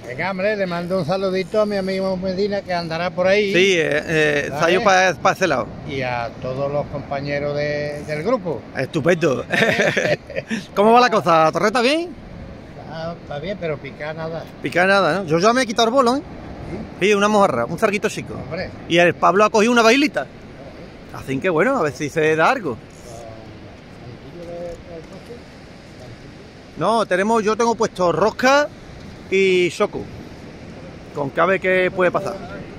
Venga, hombre, le mando un saludito a mi amigo Medina que andará por ahí. Sí, se ha ido para ese lado. Y a todos los compañeros del grupo. Estupendo. ¿Cómo va la cosa? ¿Torreta bien? Está bien, pero picar nada. Picar nada, ¿no? Yo ya me he quitado el bolo, ¿eh? Sí, una mojarra, un zarguito chico. Hombre. Y el Pablo ha cogido una bailita. Así que bueno, a ver si se da algo. No, yo tengo puesto rosca y choco. Con cabe que puede pasar.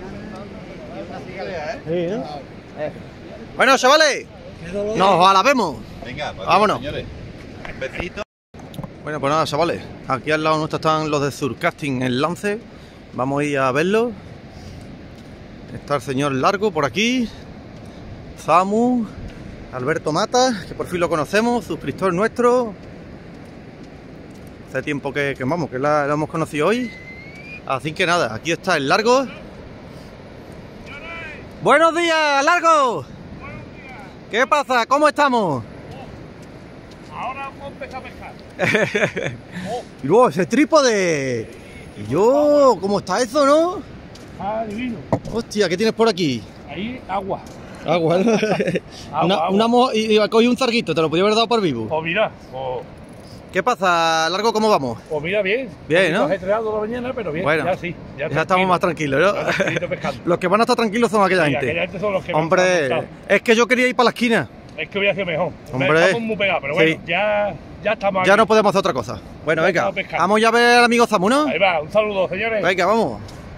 Sí, ¿no? Bueno, chavales, nos alabemos. Venga, pues, vámonos. Señores. Un besito. Bueno, pues nada, chavales, aquí al lado nuestro están los de Surcasting en Lance. Vamos a ir a verlos. Está el señor Largo por aquí, Samu, Alberto Mata, que por fin lo conocemos, suscriptor nuestro. Hace tiempo que lo hemos conocido hoy. Así que nada, aquí está el Largo. ¡Buenos días, Largo! ¿Qué pasa? ¿Cómo estamos? Ahora vamos a empezar a pescar. Y luego ese trípode. Y yo, ¿cómo está eso, no? Ah, divino. Hostia, ¿qué tienes por aquí? Ahí, agua. Agua, ¿no? Agua. Y cogí un zarguito, te lo podía haber dado por vivo. Pues mira, ¿Qué pasa, Largo? ¿Cómo vamos? pues mira bien. Bien, ¿no? Ajetreado la mañana, pero bien. Bueno, ya sí. Ya estamos más tranquilos, ¿no? Ya tranquilito pescando. Los que van a estar tranquilos son aquella Sí, gente. aquella gente son los que nos han Hombre, montado. es que yo quería ir para la esquina. Es que hubiera sido mejor. Hombre. Estamos muy pegados, pero bueno, Sí. ya estamos Ya aquí. no podemos hacer otra cosa. Bueno, Ya venga, estamos pescando. vamos ya a ver al amigo Samu, ¿no? Ahí va, un saludo, señores. Venga, vamos.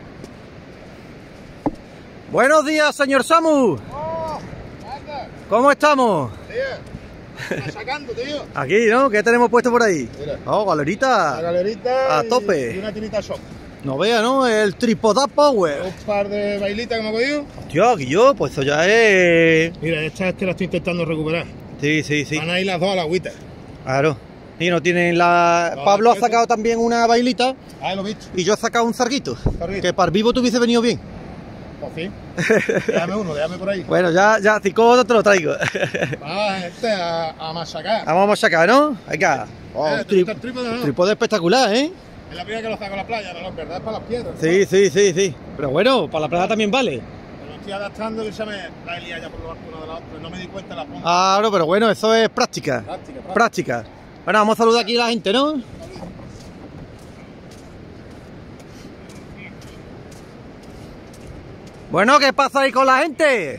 Buenos días, señor Samu. ¿Cómo estamos? Está sacando, tío. Aquí, ¿no? ¿Qué tenemos puesto por ahí? Mira. Oh, galerita. La galerita A tope. y una tinita shop. No vea, ¿no? El Tripodap Power. Un par de bailitas que me he cogido. Hostia, Guillo, pues eso ya es... Mira, esta la estoy intentando recuperar. Sí, sí, sí. Van a ir las dos a la agüita. Claro. Y no tienen la... No, Pablo ha respeto. sacado también una bailita Ah, lo he visto. y yo he sacado un zarguito. Zarguito. Que para el vivo te hubiese venido bien. Por fin. Déjame uno, déjame por ahí. Bueno, ya, si cojo te lo traigo. Va este a machacar. Vamos a machacar, ¿no? Venga. Oh, ¿Te gusta el trípode, no? trípode espectacular, ¿eh? Es la primera que lo saco a la playa, pero en verdad es para las piedras. Sí, sí, sí, sí. Pero bueno, para la playa también vale. Me lo estoy adaptando y se me la he liado ya por lo alto una de la otra. No me di cuenta de la punta. Claro, pero bueno, eso es práctica. Práctica. Bueno, vamos a saludar aquí a la gente, ¿no? Bueno, ¿qué pasa ahí con la gente?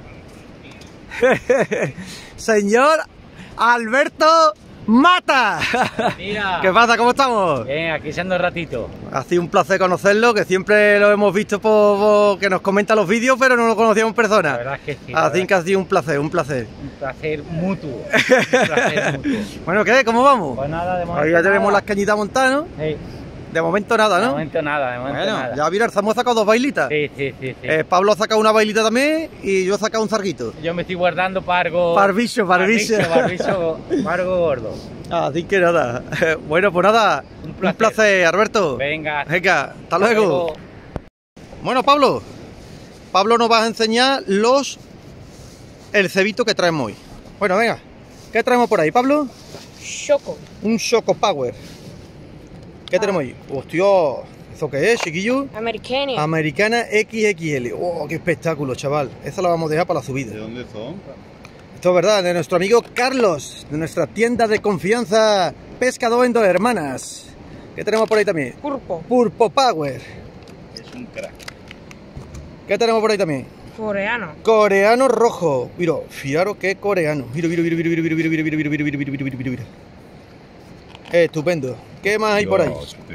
Señor Alberto Mata. Mira. ¿Qué pasa? ¿Cómo estamos? Bien, aquí echando el ratito. Ha sido un placer conocerlo, que siempre lo hemos visto por que nos comenta los vídeos, pero no lo conocíamos en persona. La verdad es que sí. la Así verdad que ha sido un placer, un placer. Un placer mutuo. Un placer mutuo. Bueno, ¿qué? ¿Cómo vamos? Pues nada, de momento. Ahí ya tenemos nada. las cañitas montadas, ¿no? Sí, De momento nada, de ¿no? momento nada, de momento Bueno, nada. ya mira, el Samu ha sacado dos bailitas. Sí, sí, sí. sí. Pablo ha sacado una bailita también y yo he sacado un zarguito. Yo me estoy guardando para algo. Para el bicho, para el bicho. Para algo gordo. Así que nada. Bueno, pues nada. Un Un placer. placer, Alberto. Venga. Venga, hasta luego. Bueno, Pablo. Pablo nos va a enseñar el cebito que traemos hoy. Bueno, venga. ¿Qué traemos por ahí, Pablo? Choco. Un Choco Power. ¿Qué tenemos ahí? Hostia, ¿eso qué es, chiquillo? Americana. Americana XXL. ¡Oh, qué espectáculo, chaval! Esa la vamos a dejar para la subida. ¿De dónde son? Esto es verdad, de nuestro amigo Carlos, de nuestra tienda de confianza Pescador en Dos Hermanas. ¿Qué tenemos por ahí también? Purpo. Purpo Power. Es un crack. ¿Qué tenemos por ahí también? Coreano. Coreano rojo. Mira, fijaros qué coreano. Mira, mira, mira, mira, mira, mira, mira, mira, mira, mira, mira, mira, mira, mira, mira. Estupendo. ¿Qué más hay por ahí?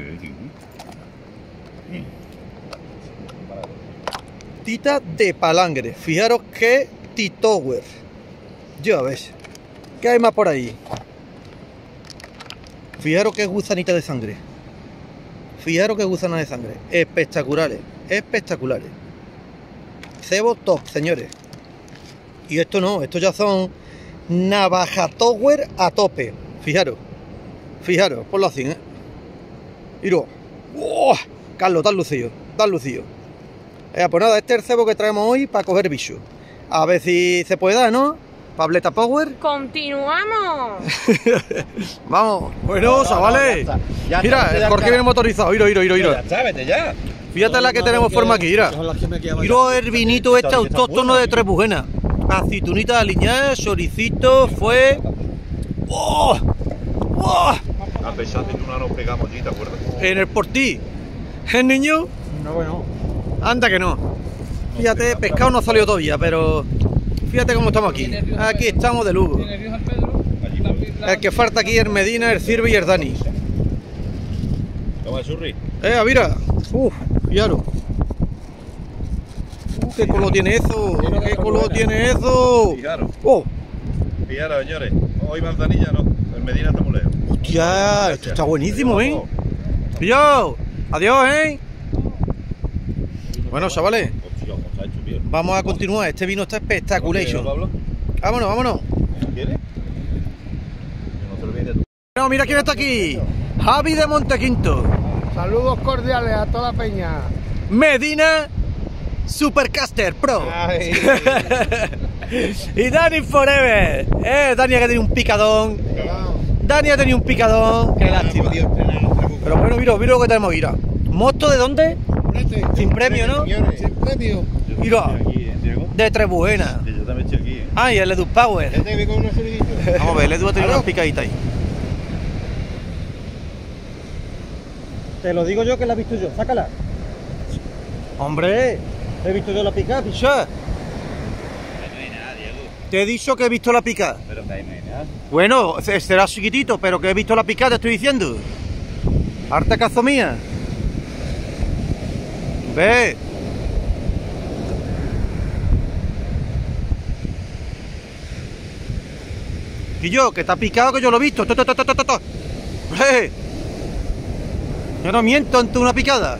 Tita de palangre. Fijaros qué T-Tower. Ya ves. ¿Qué hay más por ahí? Fijaros qué gusanita de sangre. Fijaros qué gusana de sangre. Espectaculares. Espectaculares. Cebo top, señores. Y esto no, estos ya son navaja tower a tope. Fijaros. Fijaros, ponlo así, ¿eh? Mira. ¡Oh! Carlos, tan lucido, tan lucido. Pues nada, este es el cebo que traemos hoy para coger bicho. A ver si se puede dar, ¿no? Pableta Power. Continuamos. Vamos. Bueno, chavales. Ya está, Mira, ya el Jorge está. viene motorizado. Mira. Ya está, vete ya. Fíjate la que tenemos forma aquí, mira. Mira el vinito este autóctono de Trebujena. Aceitunita aliñada, choricito, fue... ¡Oh! ¡Oh! A pesar de que no nos pegamos allí, ¿te acuerdas? En el Portí. ¿El niño? No, bueno. Anda que no. Fíjate, pescado no ha salido todavía, pero... Fíjate cómo estamos aquí. Aquí estamos de lujo. En el río San Pedro. El que falta aquí es el Medina, el Cirbe y el Dani. Toma el churri. Mira. Fijaros. ¿Qué color tiene eso? ¿Qué color tiene eso? Fijaros. ¡Oh! Fijaros, señores. Hoy manzanilla no. El Medina está muy lejos. ¡Hostia! Esto está buenísimo, ¿eh? ¡Yo! ¡Adiós, eh! Bueno, chavales, Hostia, cómo se ha hecho, tío. vamos a continuar. Este vino está espectaculation. Pablo? Vámonos, vámonos. ¿Quieres? Que no se olvide tú. Bueno, mira quién está aquí. Javi de Montequinto. Saludos cordiales a toda la peña. Medina Supercaster Pro. Ay. Y Dani Forever. Dani ha tenido un picadón. Dani ha tenido un picadón. Qué lástima. Pero bueno, mira lo que tenemos, mira. ¿Mosto de dónde? Sin premio, ¿no? Sin premio. Mira, Aquí, Diego. de Trebujena. Sí, yo también estoy aquí, Ah, y el Edu Power. Ya te vi con unos soliditos. Vamos a ver, el Edu ha tenido unas picaditas ahí. Te lo digo yo que la he visto yo, sácala. Hombre, he visto yo la picada, picha. No hay nada, Diego. Te he dicho que he visto la picada. Pero que ahí no hay nada. Bueno, será chiquitito, pero que he visto la picada, te estoy diciendo. Harta cazo mía. Ve. Y yo, que está picado, que yo lo he visto. Ve. Yo no miento ante una picada.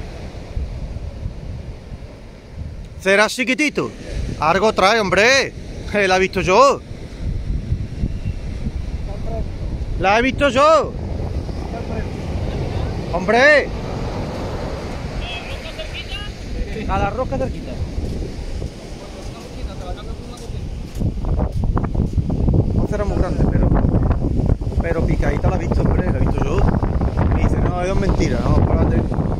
Será chiquitito. Algo trae, hombre. La he visto yo. La he visto yo. Hombre. A la roca cerquita. No será muy grande, pero picadita la he visto, hombre, la he visto yo. Y dice, no, es mentira, no, espérate.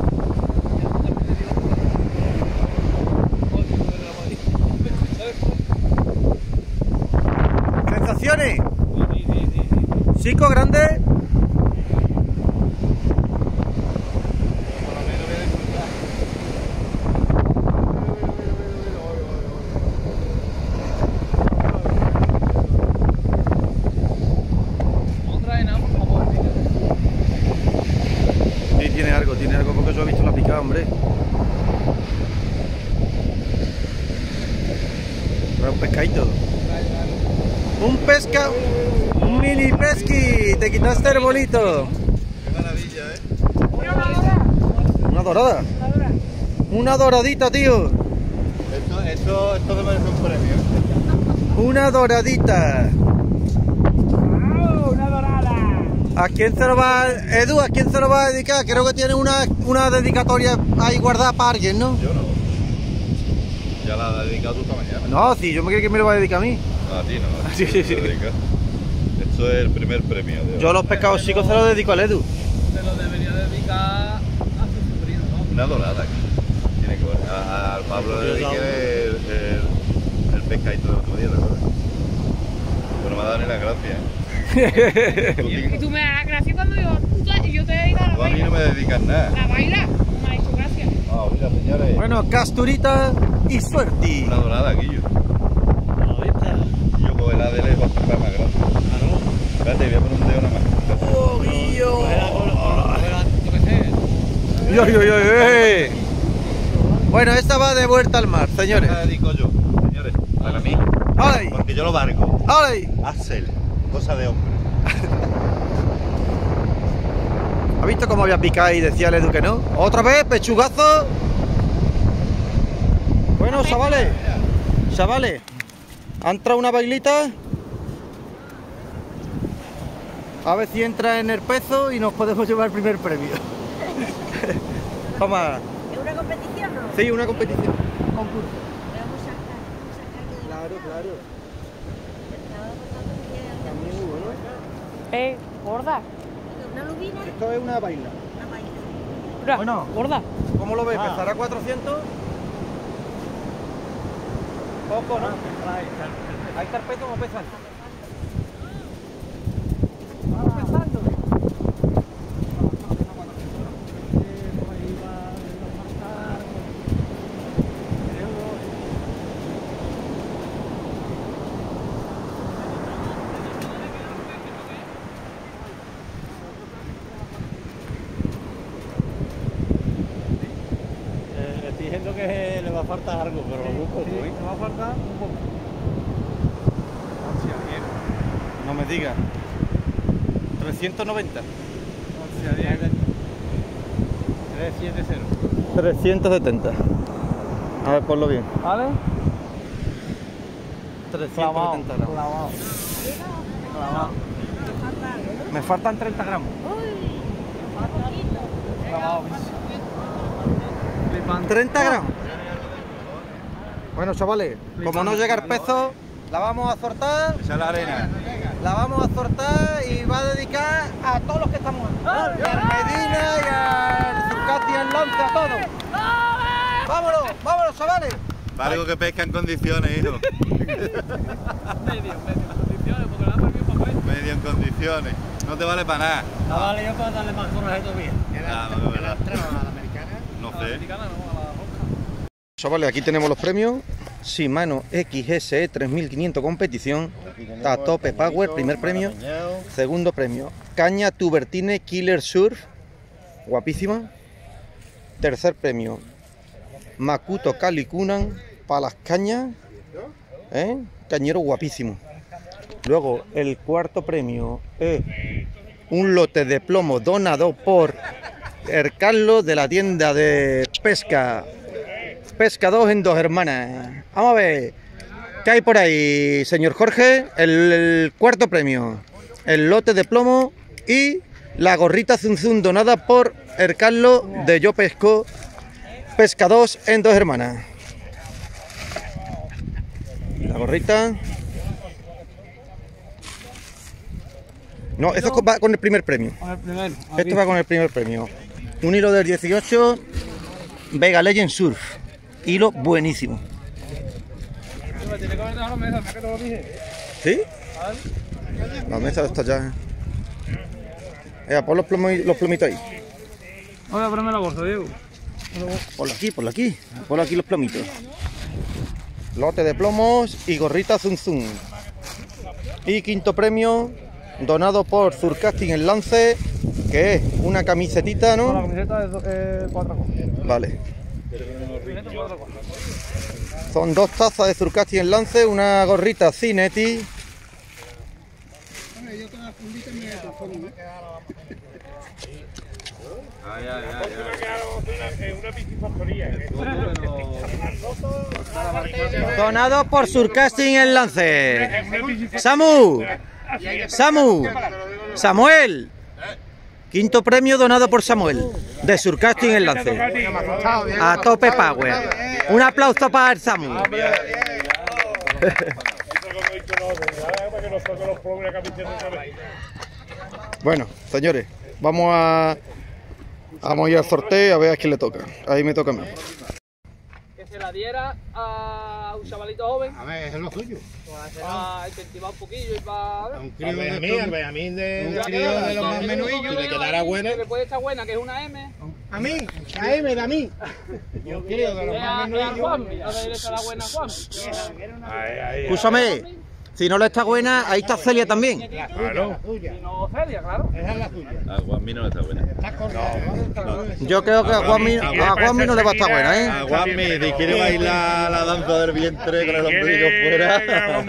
¿Sensaciones? ¿Chico grande? Sí, tiene algo porque yo he visto la picada, hombre. Trae un pescadito. Un mini pesqui. Te quitaste el bolito. Qué maravilla, Una dorada. Una doradita, tío. Esto te merece un premio. Una doradita. ¡Una dorada! ¿A quién se lo va, Edu? ¿A quién se lo va a dedicar? Creo que tiene una dedicatoria ahí guardada para alguien, ¿no? Yo no. Ya la has dedicado tú esta mañana. No, sí, yo me creo que me lo va a dedicar a mí. A ti no. Sí, sí, sí. Esto es el primer premio. Diego. Yo los pescados chicos se los dedico al Edu. Se lo debería dedicar a su sobrino, ¿no? Una dorada aquí. Tiene que ver. Al Pablo le dediqué el pescadito del otro día, ¿te acuerdas? Pero no me ha dado ni la gracia. Y tú me das la gracia cuando yo te digo la Tú a mí no baila. me dedicas nada. La baila. Me ha hecho gracia. Ah, mira, señores. Bueno, casturita y suerte. Una dorada aquí yo. Y yo con el ADL va a estar más grande. Espérate, voy a poner un dedo nada más. ¡Oh, Guillo! Yo qué sé. ¡Yo, yo, yo, eh! Bueno, esta va de vuelta al mar, Me señores. la dedico yo, señores. Para mí. ¡Ay! Porque yo lo barco. ¡Ay! Axel. Cosa de hombre. ¿Ha visto cómo había picado y decía el Edu que no? Otra vez, pechugazo. Bueno, chavales. Chavales. Ha entrado una bailita. A ver si entra en el peso y nos podemos llevar el primer premio. Toma. ¿Es una competición, no? Sí, una competición. Concurso. Vamos a sacar Claro, claro. pez gorda. Esto es una baila. Mira, Bueno. gorda. ¿Cómo lo ves? ¿Pesará 400? Poco, ¿no? Ahí está el pez como pesando. Vamos pesando. Estoy diciendo que le va a faltar algo, pero muy poco, ¿eh? Me va a faltar un poco. No me digas. 390. 370. 370. A ver, ponlo bien. ¿Vale? 370 gramos. Clavado. Me faltan 30 gramos. Clavado. 30 gramos. Bueno, chavales, como no llega el peso, la vamos a soltar. Esa es la arena. La vamos a soltar y va a dedicar a todos los que estamos aquí. Y al Medina y al Zucati, al Lance, a todos. ¡Vámonos! ¡Vámonos, chavales! Para algo que pesca en condiciones, hijo. Medio condiciones, porque la por mi papel. Medio en condiciones. No te vale para nada. No vale yo para darle más coraje todavía. Ah, no, es verdad. No A la sé. americana, no, a la rosca. Chavales, aquí tenemos los premios. Shimano XSE 3500 competición. A tope power, primer premio. Segundo premio, caña Tubertine Killer Surf. Guapísima. Tercer premio, Makuto Kalikunan para las cañas. Cañero guapísimo. Luego, el cuarto premio es un lote de plomo donado por el Carlos de la tienda de pesca. Pesca 2 en Dos Hermanas. Vamos a ver. ¿Qué hay por ahí, señor Jorge? El cuarto premio. El lote de plomo y la gorrita Zum Zum donada por el Carlos de Yo Pesco. Pesca 2 en Dos Hermanas. La gorrita. No, esto va con el primer premio. Con el primero. Esto va con el primer premio. Un hilo del 18 Vega Legend Surf. Hilo buenísimo. Tiene que haber dejado la mesa, ¿para qué te lo dije? ¿Sí? La mesa está ya. Pon los plomitos ahí. Voy a ponerme la bolsa, Diego. Ponlo aquí, ponlo aquí. Ponlo aquí los plomitos. Lote de plomos y gorrita Zum Zum. Y quinto premio, donado por Surcasting el Lance, que es una camisetita, La ¿no? camiseta es 4 cosas. Vale. Son 2 tazas de Surcasting el Lance, una gorrita Cinetti. Donado por Surcasting el Lance. Samuel. Quinto premio donado por Samuel, de Surcasting el Lance. A tope power. Un aplauso para el Samu. Bueno, señores, vamos a ir al sorteo a ver a quién le toca. Ahí me toca a mí. Que se la diera a un chavalito joven. A ver, es lo suyo. Para incentivar un poquillo y para... Un crío al Benjamín de los más menuillos. Si le quedara buena. Que le puede estar buena, que es una M. A mí, la M de a mí. Yo quiero de los más A menuillos. Juanmi, a ver, le estará buena a Juanmi. Escúchame, si no le está buena, ahí está Celia también. Claro. Y no Celia, claro. Esa es la suya. A Juanmi no le está buena. Está correcta. Yo creo que a Juanmi no le va a estar buena, ¿eh? A Juanmi, si quiere bailar la danza del vientre con el ombligo fuera.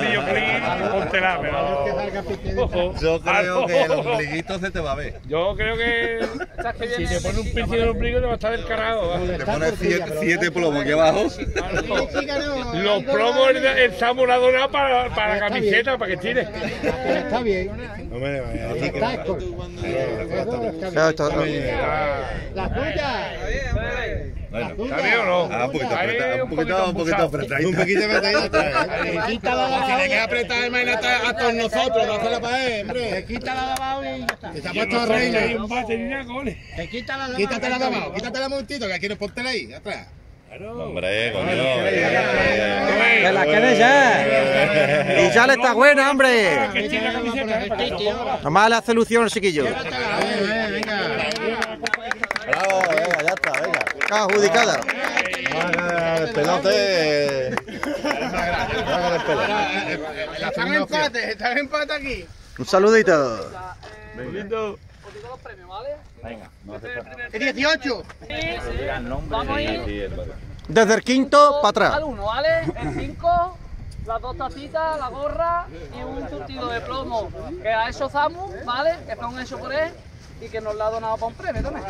Yo creo que el ombliguito se te va a ver. Yo creo que si te pone un piercing en el ombligo te va a estar descarado. Te pones 7 plomos aquí abajo. Los plomos el Samu la dona para la camiseta, para que tire. Está bien. No me vayas. Está correcta. Claro, La tuya. Bueno. ¿Está bien o no? Ah, un poquito Ahí apretado, un poquito empujado. apretadito. Un poquito de batalla. Si le queda apretar, imagínate a todos nosotros, no hacerla para él, hombre. Te quita la lavado y ya está. Te ha puesto reina. Hay un bate ni nada, cojones. Te quita la lavado. Quítate la lavado, quítatela un momentito, que quieres póntela ahí, atrás. Hombre, coño. ¡Que la quede ya! ¡Y ya le está buena, hombre! Que tiene la camiseta, Nomás le hace ilusión, chiquillo. Venga. Bravo, venga, ya está, venga. Adjudicada. El pelote. Están en empate aquí. Un saludito. Os digo los premios, ¿vale? Venga, no hace falta. ¡Es 18! Vamos a ir Desde el quinto para al atrás. 1, ¿vale? El 5, las 2 tacitas, la gorra y un surtido de plomo que ha hecho Zamu, ¿vale? Que son hechos por él y que nos la ha donado para un premio también.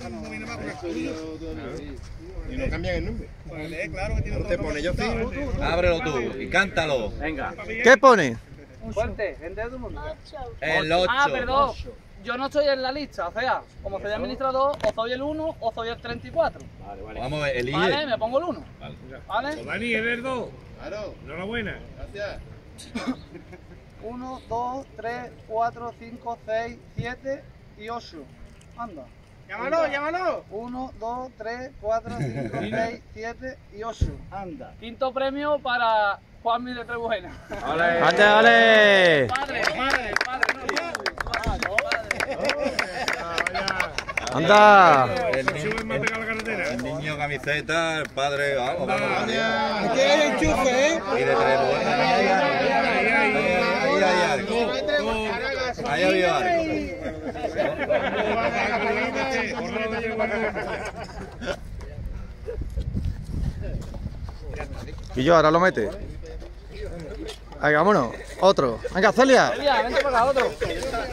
Y no cambian el nombre. Claro que tiene te pone yo fijo. Ábrelo tú y cántalo. Venga. ¿Qué pone? Fuerte, gente de tu mundo. El 8. Ah, perdón. Yo no estoy en la lista, o sea, como soy administrador, o soy el 1 o soy el 34. Vamos a ver, elige. Vale, me pongo el 1. Vale. Dani, eres el 2. Claro. Enhorabuena. Gracias. 1, 2, 3, 4, 5, 6, 7 y 8. Anda. Llámalo. 1, 2, 3, 4, 5, 6, 7 y 8. Anda. Quinto premio para Juanmi de Trebuena. ¡Ale, ale! Padre, no. ¡Anda! Sube más pegado a la carretera. El niño camiseta, el padre, vamos. Aquí hay enchufe, ¿eh? Y de Ahí hay algo. Ahí había algo. Y yo ahora lo mete. Venga, vámonos. Otro. Venga, Celia. Celia, vente para acá, otro.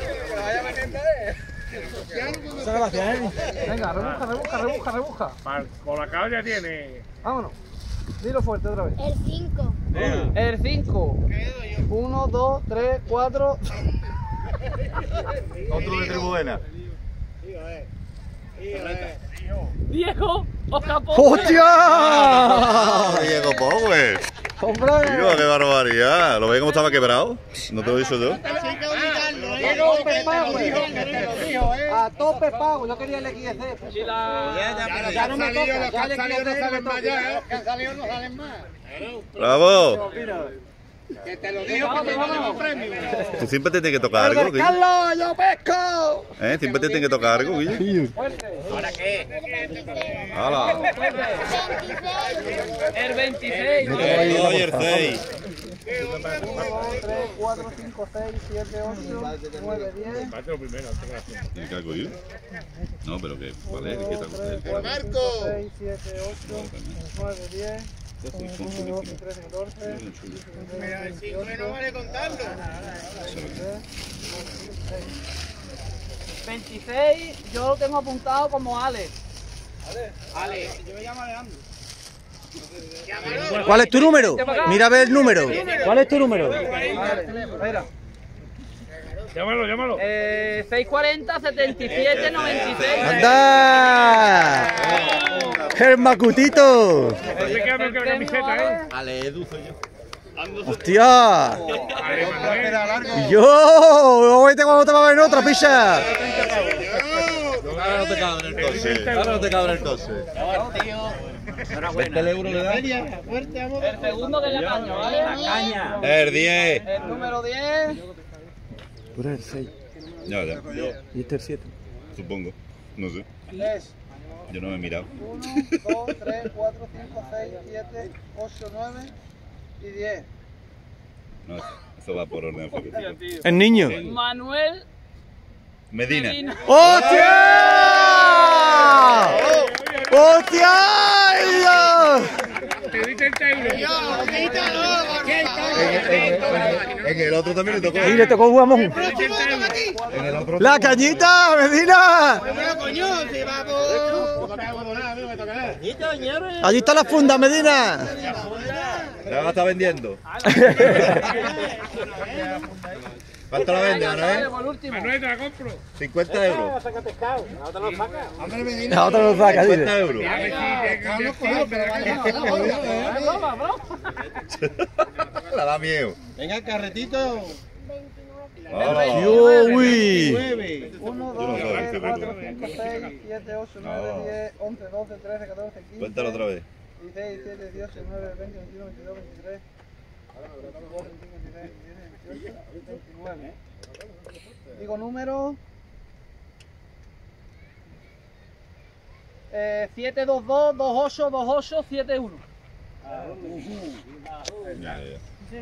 Muchas gracias, Venga, rebusca. Con la cabra ya tiene. Vámonos. Dilo fuerte otra vez. El 5. El 5. 1, 2, 3, 4. Otro de Tribuena. Diego Ocampo. ¡Hostia! Diego Power. ¡Hombre! Tío, qué barbaridad. ¿Lo ves cómo estaba quebrado? ¿No te lo he dicho yo? A tope pago, yo quería el XC. Y la... Ya no me toca, ya el salido no XC salen me más toca. ya, ¿eh? Que han salido no salen más. ¡Bravo! Que te lo digo porque tenemos premio. Tú siempre te tienes que tocar algo, Guille. ¡Carlos, yo pesco! Siempre te tienes que tocar algo, Guille. ¿Ahora qué? ¡Hala! 26. El 26. El 2 y el 6. 1, 2, 3, 4, 5, 6, 7, 8, 9, 10. Bate lo primero, gracias. ¿Tiene que algo yo? No, pero que, ¿cuál es? ¿Qué tal? 5, 6, 7, 8, 9, 10. 1, 2, 3, 14. Mira, el 5 no vale contarlo. 26, yo lo tengo apuntado como Ale. Ale, yo me llamo Alejandro. ¿Cuál es tu número? Mira a ver el número. ¿Cuál es tu número? Mira. Llámalo. 640 77 96. ¡Anda! ¡El macutito! Ese que abre la camiseta, ¿eh? Ale, Edu soy yo. ¡Hostia! Ale, Manuel. ¡Y yo! ¡Vete cuando te va a ver otra picha! Ahora no te cabe en el coche. Ahora no te cabe en el coche. 20 euros le da. El segundo que es la caña, ¿vale? El 10. El número 10. Tú eres el 6 Ya. y este el 7. Supongo. No sé. Es Yo no me he mirado. 1, 2, 3, 4, 5, 6, 7, 8, 9 y 10. No, eso va por orden alfabético. El niño. Manuel Medina. Medina. ¡Hostia! ¡Hostia! Te di 30 euros. En el otro también le tocó. Y le tocó jugamos. En el otro. ¡La cañita, Medina! Allí está la funda, Medina. La está vendiendo. ¿Cuánto la vende, Manuel? Por último. Manuel, te la compro. 50 euros. La otra lo saca, 50 euros. A ver si Broma, broma. La da miedo. Venga, carretito. Uy. 1, Yo no 2, soy 3, 4, febrero. 5, 6, 7, 8, 9, 10, 11, 12, 13, 14, 15. Cuéntalo otra vez. 16, 17, 18, 19, 20, 21, 22, 23. 24, 25, 26, 27, 28, 29. Digo número. 722 28 28 71. Ya, ya.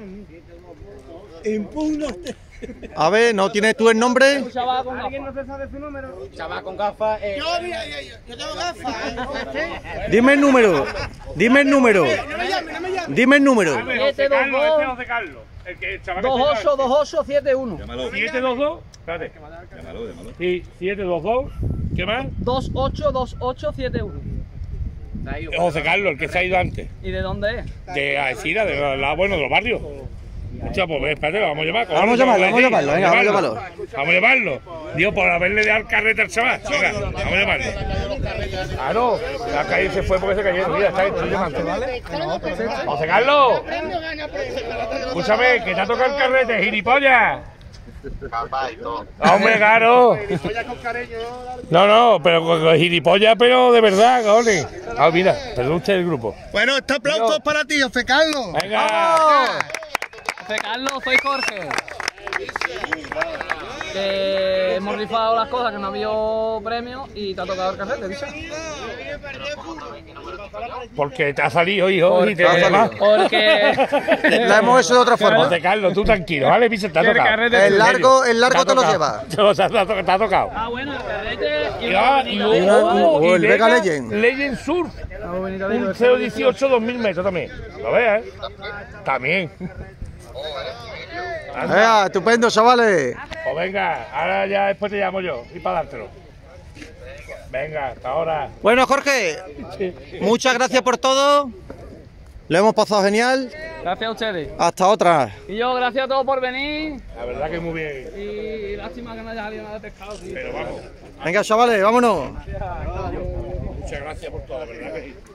A ver, ¿no tienes tú el nombre? Chaval con ¿Alguien no se sabe su número? Chaval con gafas. Yo tengo gafas. Dime el número. Dime el número. Dime el número. José Carlos, este es José Carlos. El que el chaval que 28 28 71. Llámalo. 722. Espérate. Llámalo, llámalo. Sí, 722. ¿Qué más? 28 28 71. José Carlos, el que se ha ido antes. ¿Y de dónde es? De Alcira, de los barrios. Escucha, pues espérate, lo vamos a llamar. Vamos a llamarlo, venga, vamos a llamarlo. Vamos a llamarlo. Digo, por haberle dado el carrete al chaval. Venga, vamos a llamarlo. Claro, la calle se fue porque se cayó. Mira, estoy llamando, ¿vale? José Carlos. Escúchame, que te ha tocado el carrete, gilipollas. Hombre, claro. No, pero gilipollas, pero de verdad, cojones. Ah, mira, perdón usted el grupo. Bueno, este aplauso es para ti, José Carlos. Venga. José Carlos, soy Jorge. Que hemos rifado las cosas, que no ha habido premio y te ha tocado el carrete, ¿viste? Porque te ha salido, hijo, y te Porque La hemos hecho de otra forma. José Carlos, tú tranquilo, ¿vale? Piso, te ha tocado. El largo te lo lleva. Te ha tocado. ah, bueno, el carrete y el Vega Legend. Legend Surf. Un 018 2000 metros también. ¿Lo ves, También. Venga, estupendo, chavales. Pues venga, ahora ya después te llamo yo y para dártelo. Venga, hasta ahora. Bueno, Jorge, muchas gracias por todo. Lo hemos pasado genial. Gracias a ustedes. Hasta otra. Y yo, gracias a todos por venir. La verdad que muy bien. Y lástima que no haya salido nada de pescado. Sí. Pero vamos. Venga, chavales, vámonos. Muchas gracias por todo, la verdad que sí.